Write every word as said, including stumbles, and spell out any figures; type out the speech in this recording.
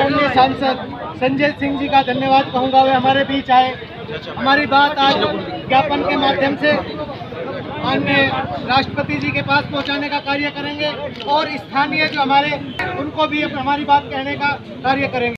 आदरणीय सांसद संजय सिंह जी का धन्यवाद कहूँगा। वे हमारे बीच आए, हमारी बात आज ज्ञापन के माध्यम से माननीय राष्ट्रपति जी के पास पहुंचाने का कार्य करेंगे और स्थानीय जो हमारे उनको भी हमारी बात कहने का कार्य करेंगे।